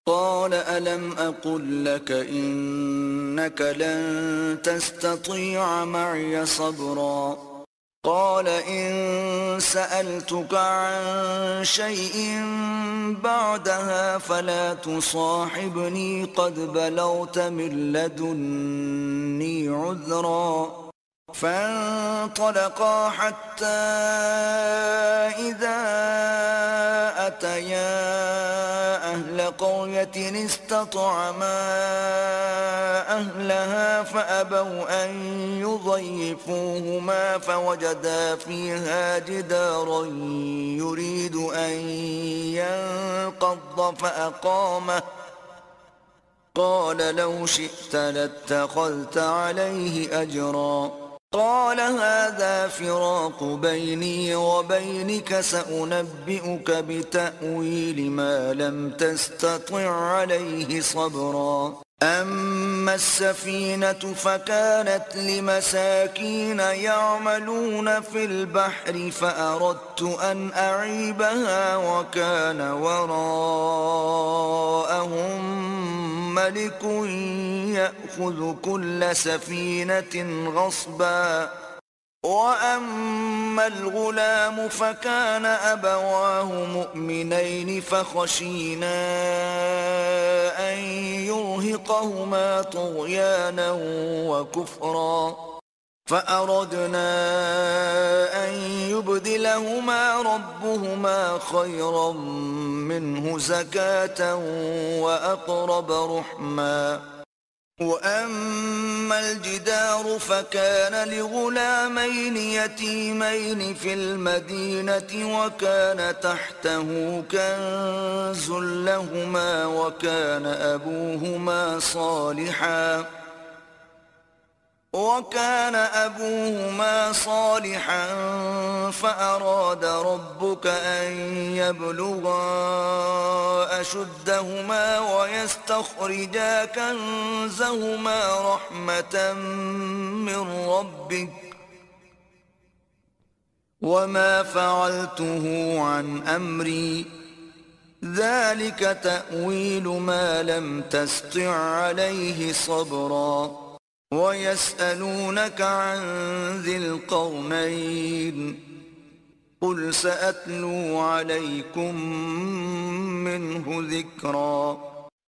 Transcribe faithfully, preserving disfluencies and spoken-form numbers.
قال ألم أقل لك إنك لن تستطيع معي صبرا قال إن سألتك عن شيء بعدها فلا تصاحبني قد بلغت من لدني عذرا فانطلقا حتى إذا أتيا أهل قرية استطعما أهلها فأبوا أن يضيفوهما فوجدا فيها جدارا يريد أن ينقض فأقامه قال لو شئت لاتخذت عليه أجرا قال هذا فراق بيني وبينك سأنبئك بتأويل ما لم تستطع عليه صبرا أما السفينة فكانت لمساكين يعملون في البحر فأردت أن أعيبها وكان وراءهم ملك يأخذ كل سفينة غصبا وأما الغلام فكان أبواه مؤمنين فخشينا أن يرهقهما طغيانا وكفرا فأردنا أن يبدلهما ربهما خيرا منه زكاة وأقرب رحما وأما الجدار فكان لغلامين يتيمين في المدينة وكان تحته كنز لهما وكان أبوهما صالحا وكان أبوهما صالحا فأراد ربك أن يبلغا أشدهما ويستخرجا كنزهما رحمة من ربك وما فعلته عن أمري ذلك تأويل ما لم تسطع عليه صبرا ويسألونك عن ذي القرنين قل سأتلو عليكم منه ذكرا